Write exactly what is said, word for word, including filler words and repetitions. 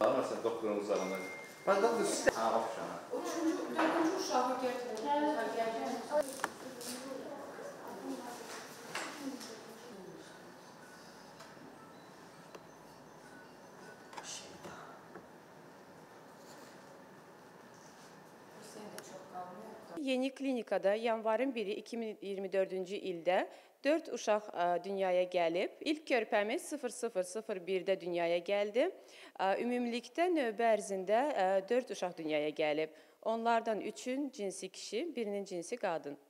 var, məsələn, doktorun uzağında. Bax, doktor, siz... Ha, oxşama. Üçüncü, dördüncü uşağı gətirin. Yeni klinikada yanvarın biri iki min iyirmi dördüncü ildə dörd uşaq dünyaya gəlib. İlk körpəmiz sıfır sıfır sıfır birdə dünyaya gəldi. Ümumilikdə növbə ərzində dörd uşaq dünyaya gəlib. Onlardan üçün cinsi kişi, birinin cinsi qadın.